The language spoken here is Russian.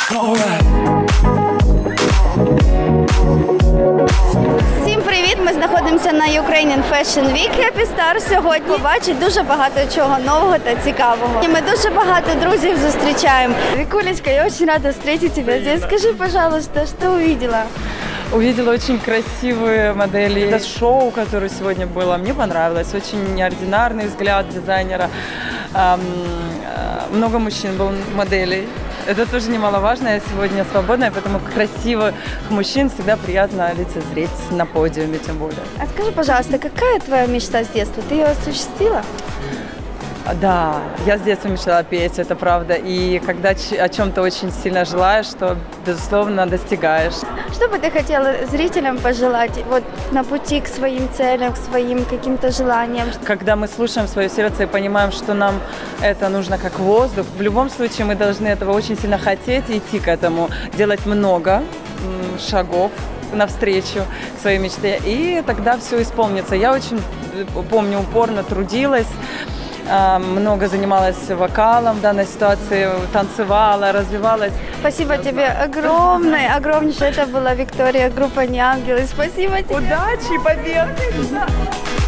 Всім привіт! Ми знаходимося на Ukrainian Fashion Week Happy Star. Сьогодні побачить дуже багато чого нового та цікавого. І ми дуже багато друзів зустрічаємо. Викулечка, я очень рада встретить тебя здесь. Скажи, пожалуйста, что увидела? Увидела очень красивые модели. Это шоу, которое сегодня было, мне понравилось. Очень неординарный взгляд дизайнера. Много мужчин было моделей. Это тоже немаловажно. Я сегодня свободная, поэтому красивых мужчин всегда приятно лицезреть на подиуме, тем более. А скажи, пожалуйста, какая твоя мечта с детства? Ты ее осуществила? Да, я с детства мечтала петь, это правда. И когда о чем-то очень сильно желаешь, то, безусловно, достигаешь. Что бы ты хотела зрителям пожелать вот на пути к своим целям, к своим каким-то желаниям? Когда мы слушаем свое сердце и понимаем, что нам это нужно как воздух, в любом случае мы должны этого очень сильно хотеть и идти к этому, делать много шагов навстречу к своей мечте, и тогда все исполнится. Я очень, помню, упорно трудилась, много занималась вокалом в данной ситуации, танцевала, развивалась. Спасибо тебе огромное, огромнейшее. Это была Виктория, группа «Неангелы». Спасибо тебе. Удачи, побед!